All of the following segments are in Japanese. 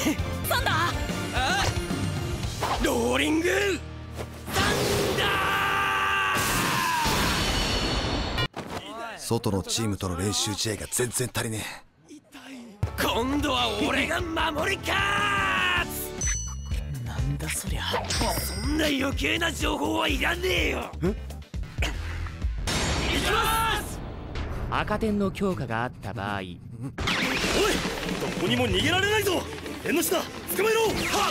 サンダー。ローリングサンダー。 外のチームとの練習試合が全然足りねえ。 今度は俺が守りかー。なんだそりゃ。そんな余計な情報はいらねえよ。行きます。 赤点の強化があった場合、おい、 どこにも逃げられないぞ。縁の下、捕まえろ。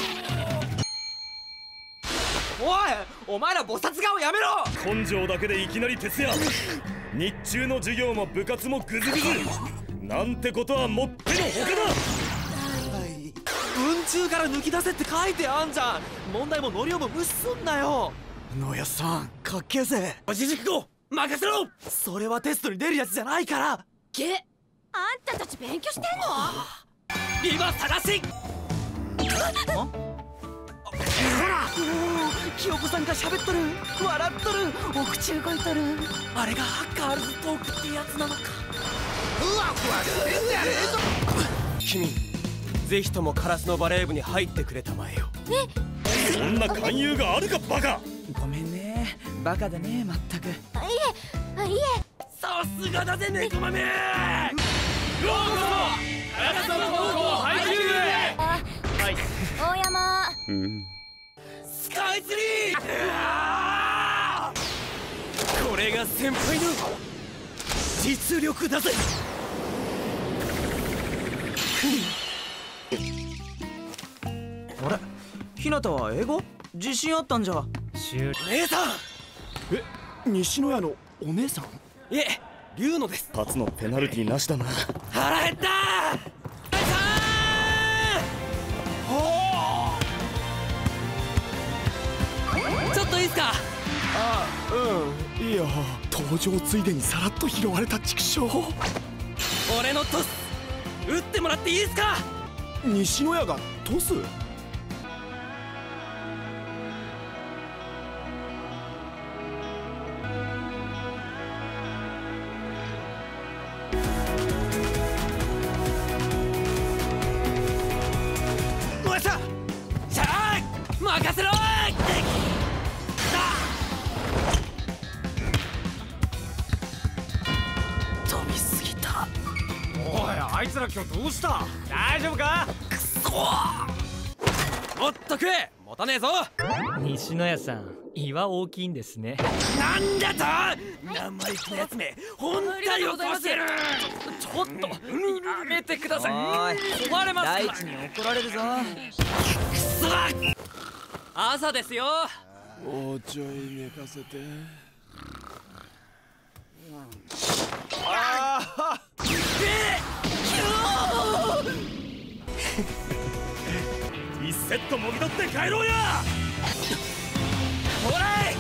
おい、お前ら菩薩顔やめろ。 根性だけでいきなり徹夜。日中の授業も部活もグズグズなんてことはもってのほかだ。 文中から抜き出せって書いてあんじゃん。問題もノリオも無視すんなよ。野谷さんかっけえぜ。 四字熟語任せろ。 それはテストに出るやつじゃないから。 げ、あんたたち勉強してんの？ 今正しい。ほら、清子さんが喋っとる、笑っとる、お口動いとる。あれがガールズトークってやつなのか。ふわふわしてんじゃねえぞ。君、ぜひともカラスのバレー部に入ってくれたまえよ。 そんな勧誘があるかバカ。 ごめんね、バカだね、まったく。 いえ。 さすがだぜ、猫豆。ようこそカラスの高校配給部へ。 はい、大山。 スカイツリー。これが先輩の実力だぜ。あれ、ひなたは英語自信あったんじゃ。姉さん。 西野屋のお姉さん？ いえ、龍野です。 初のペナルティなしだな。 腹減った。ちょっといいっすか。 いいよ。登場ついでにさらっと拾われた畜生。 俺のトス打ってもらっていいっすか。 西野屋がトス？ おいさ、しゃあ任せろ。飛びすぎた。 おい、あいつら今日どうした？大丈夫か？ くそー。もっと食え、持たねえぞ。 西野屋さん、胃は大きいんですね。 なんだと。生意気なやつめ、本体を壊してる。 ちょっとやめてください。壊れますから。 大地に怒られるぞ。くそ。朝ですよ。 もうちょい寝かせて。 1セットもぎ取って帰ろうや。 ほらい。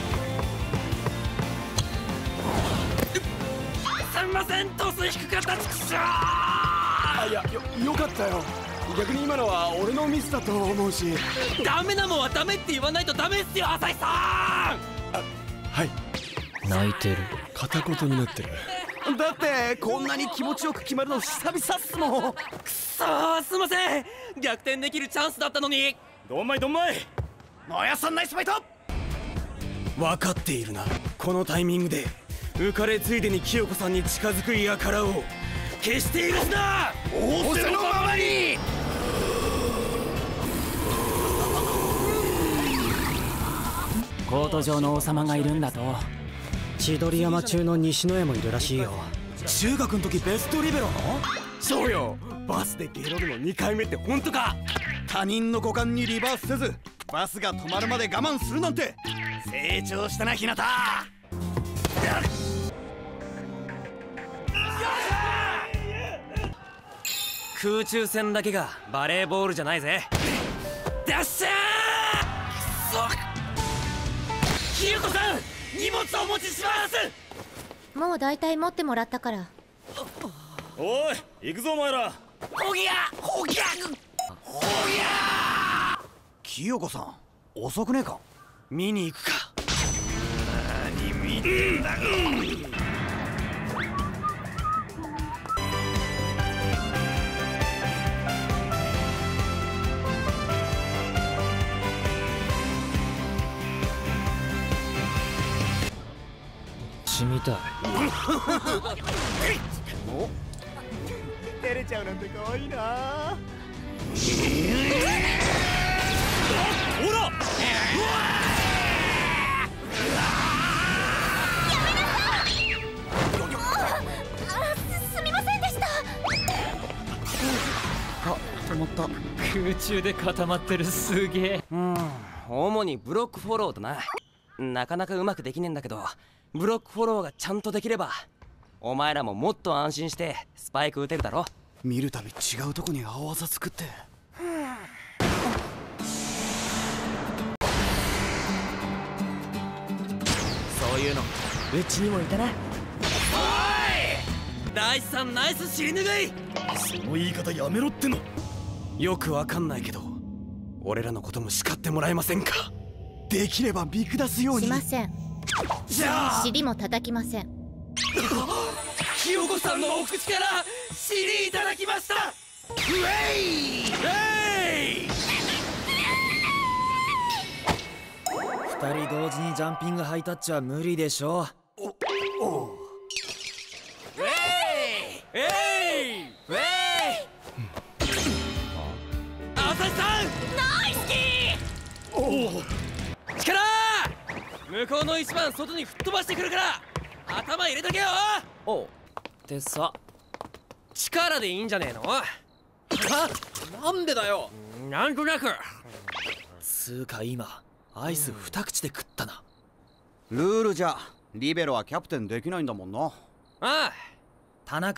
すんません、トス低かったちくしょう。 いや、よかったよ。逆に今のは俺のミスだと思うし。 ダメなもんはダメって言わないとダメっすよ、朝日さん。 はい。 泣いてる。 片言になってる。 だってこんなに気持ちよく決まるの久々っすもん。くそー、すいません。逆転できるチャンスだったのに。 どんまいどんまい。 野谷さんナイスファイト。分かっているな。このタイミングで浮かれついでに清子さんに近づく輩を消しているしな。仰せのままに。 コート上の王様がいるんだと。千鳥山中の西野屋もいるらしいよ。 中学の時ベストリベロの？そうよ。バスでゲロるの2回目って本当か？他人の股間にリバースせずバスが止まるまで我慢するなんて成長したな、ひなた。空中戦だけがバレーボールじゃないぜ。ダッシャー。くそ。ひよこさん、荷物お持ちします。 もう大体持ってもらったから。 おい、行くぞお前ら。 ほぎゃほぎゃほぎゃ。清子さん、遅くねえか？見に行くか。何見てんだろ。 たい。 照れちゃうなんて可愛いな。 ほらすみませんでした。 止まった。 空中で固まってる。すげえ。 主にブロックフォローだな。なかなかうまくできねえんだけど、ブロックフォローがちゃんとできればお前らももっと安心してスパイク打てるだろ。 見るたび違うとこに青技作って。 そういうのうちにもいたな。おい大地さん、ナイス尻拭い。 その言い方やめろっての。 よくわかんないけど俺らのことも叱ってもらえませんか。できれば見下すように。 しません。 じゃあ尻も叩きません。 清子さんのお口から尻いただきました。ウェイウェイ。 2人同時にジャンピングハイタッチは無理でしょ。 ウェイウェイウェイ。朝日さんナイスキー。おお力。向こうの一番外に吹っ飛ばしてくるから頭入れとけよ。 おうってさ。 力でいいんじゃねえの。 なんでだよ。 なんとなく。 つうか今アイス2口で食ったな。 ルールじゃリベロはキャプテンできないんだもんな。 ああ田中。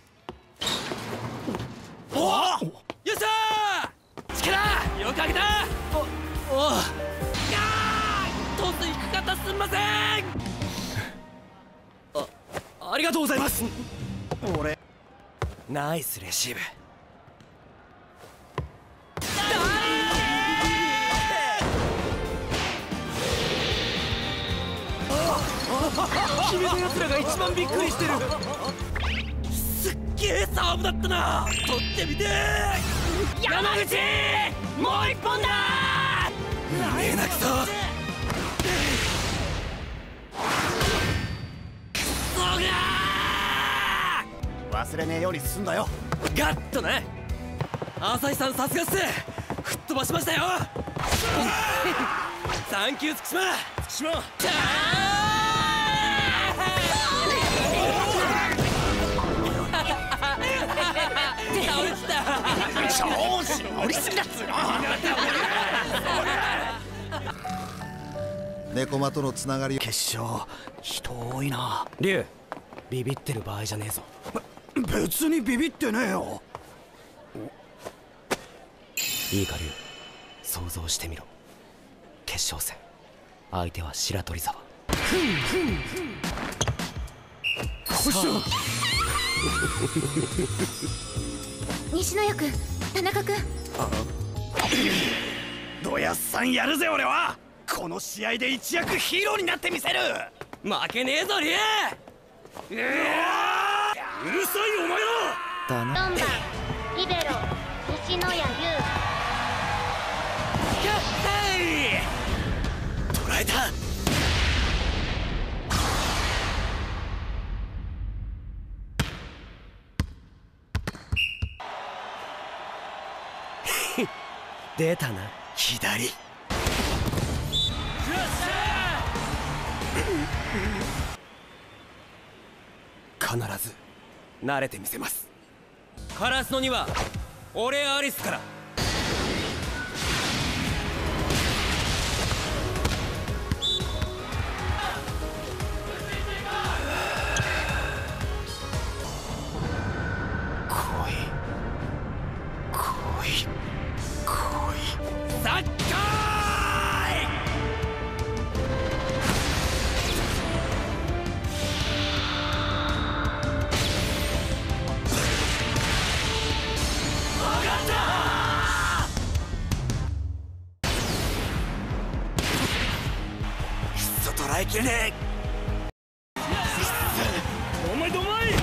おおよっしゃー。力よくあげた。 おうトス低かった。すんません。 ありがとうございます。俺ナイスレシーブ。 君の奴らが一番びっくりしてる。 すっげえサーブだったな。取ってみてー。山口もう一本だー。見えなくそ。 忘れねえように進んだよ。 ガッとな。朝日さんさすがっす。吹っ飛ばしましたよ。サンキュー月島。 月島倒れてた。 調子乗りすぎだっつうの。 猫間とのつながり。 決勝人多いな。 龍ビビってる場合じゃねえぞ。 別にビビってねえよ。 いいか龍、想像してみろ。決勝戦相手は白鳥沢。 西野谷君、田中君。 どやっさんやるぜ俺は。この試合で一躍ヒーローになってみせる。 負けねえぞ龍。 うるさいお前ら。 だな。 4番リベロ西野谷優。 捉えた。出たな左。必ず慣れてみせます。カラスの2は俺アリスから。サッカーイ。上がったー。くそ捉えきれねえ。 お前どまい。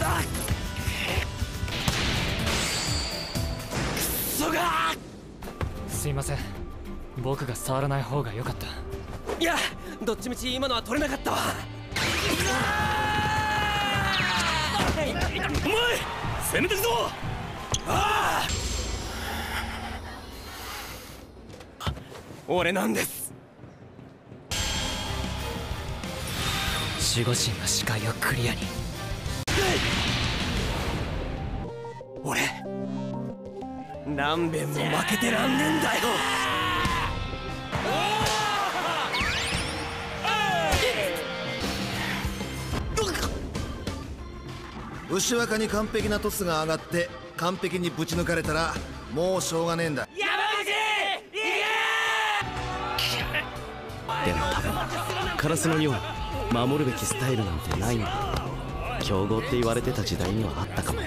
クソがー。 すいません、僕が触らない方が良かった。 いや、どっちみち今のは取れなかったわ。 攻めてくぞ。 俺なんです。 守護神の視界をクリアに。 俺何遍も負けてらんねえんだよ。 牛若に完璧なトスが上がって完璧にぶち抜かれたらもうしょうがねえんだ。 でも多分カラスのように守るべきスタイルなんてないんだ。強豪って言われてた時代にはあったかも。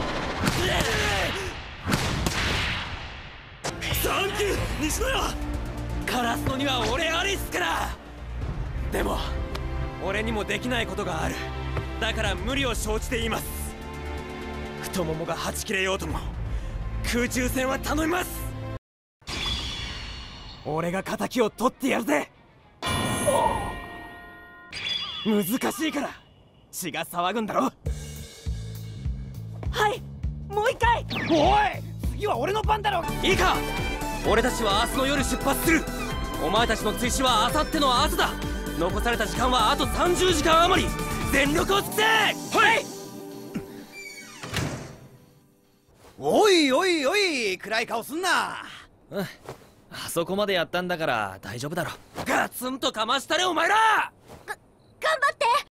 サンキュー西野屋。カラスノには俺ありっすから。でも俺にもできないことがある。だから無理を承知で言います。太ももがはち切れようとも空中戦は頼みます。俺が敵を取ってやるぜ。難しいから血が騒ぐんだろ。はい、もう一回。おい、次は俺の番だろ。いいか、俺たちは明日の夜出発する。お前たちの追試は明後日の朝だ。残された時間はあと30時間余り。全力を尽くせ。はい。 おいおいおい、暗い顔すんな。 あそこまでやったんだから大丈夫だろ。 ガツンとかましたれお前ら。 頑張って。